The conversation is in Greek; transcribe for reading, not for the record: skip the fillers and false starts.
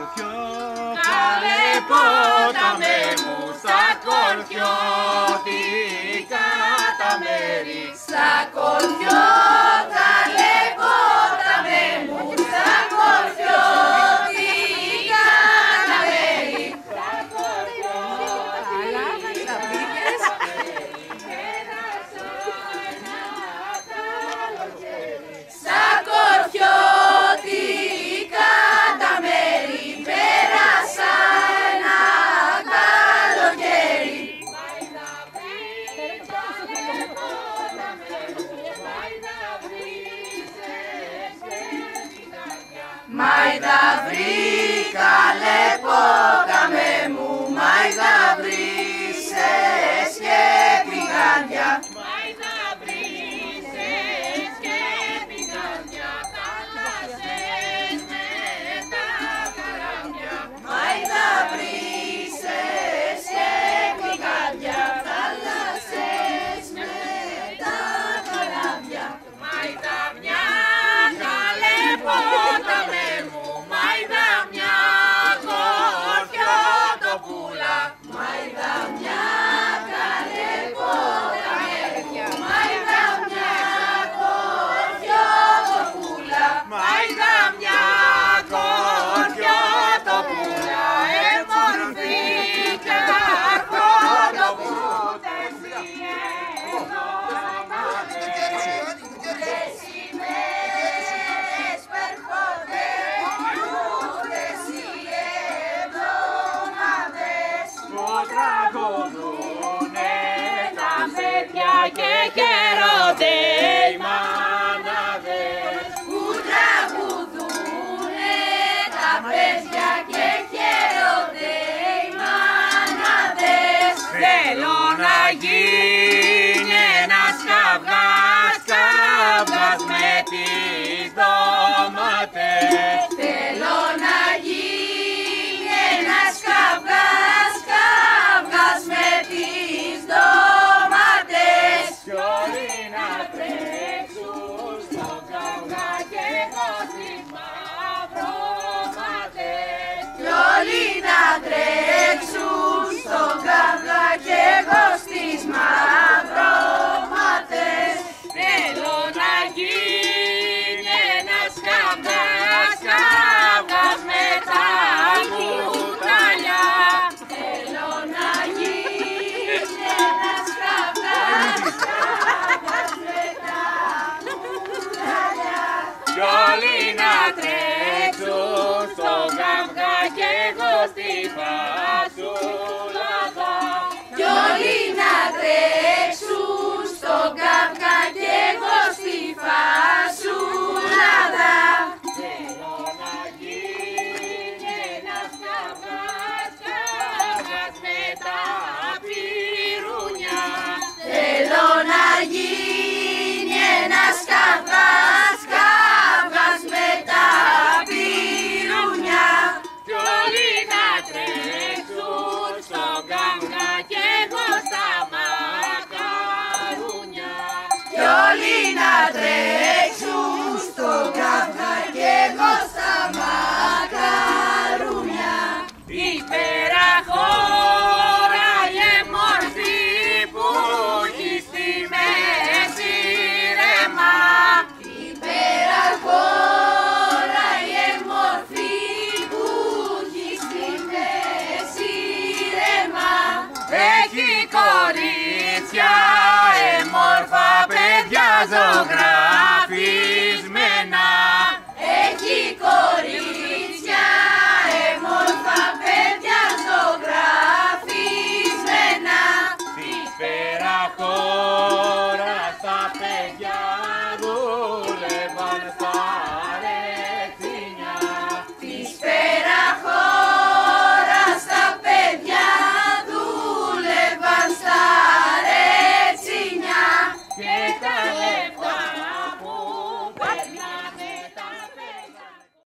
κορφιό, καλέ ποταμέ μου, στα κορφιώτικα τα μέρη. Στα κορφιώ, καλέ ποταμέ μου, στα κορφιώτικα τα μέρη. Στα κορφιώτικα τα μέρη. Στα κορφιώτικα τα μέρη πέρασα ένα καλοκαίρι. Μαϊδαυρί, καλέ ποταμέ μου, μαϊδαυρίσες και πηγάδια. Μαϊδαυρίσες και πηγάδια, θάλασσες με τα καράβια. Μαϊδαυρίσες και πηγάδια, θάλασσες με τα καράβια. Μαϊδαμιά, καλέ ποταμέ μου, μαϊδαμιά κορφιότοπούλα. Μαϊδαμιά, καλέ ποταμέ μου, μαϊδαμιά κορφιότοπούλα. Μαϊδαμιά κορφιότοπούλα, εμορφή και αρχότοπούλα. Τραγουδούνε τα παιδιά και χαίρονται οι μάναδες. Που τραγουδούνε τα παιδιά και χαίρονται οι μάναδες. Θέλω να γίνει ένας καυγάς, καυγάς με τις ντόματες. Θέλω να γίνει ένας καυγάς, καυγάς με τις ντόματες. Κι όλοι να τρέξουν στον καυγά και εγώ στις μαυρόματες. Κι όλοι να τρέξουν στον καυγά και εγώ στις μαυρόματες. Θέλω να γίνει ένας καυγάς, καυγάς με τα κουτάλια. Θέλω να γίνει ένας καυγάς, καυγάς με τα κουτάλια. Κι όλοι να τρέξουν στον καυγά και εγώ στη φασούλα. Κι όλοι να τρέξουν στον καυγά και εγώ στη φασουλάδα. Θέλω να γίνει ένας καυγάς, καυγάς με τα πυρούνια. Θέλω να γίνει ένας καυγάς, καυγάς με τα πυρούνια. Κι όλοι να τρέξουν στον καυγά και εγώ στα μακαρούνια. Κι όλοι να τρέξουν στον καυγά και εγώ στα μακαρούνια. Υπεραχώρα η εμόρφη που έχει στη μέση ρέμα. Υπεραχώρα η εμορφή που έχει στη μέση ρέμα. Έχει κορίτσια, εμόρφα παιδιά ζωγρά.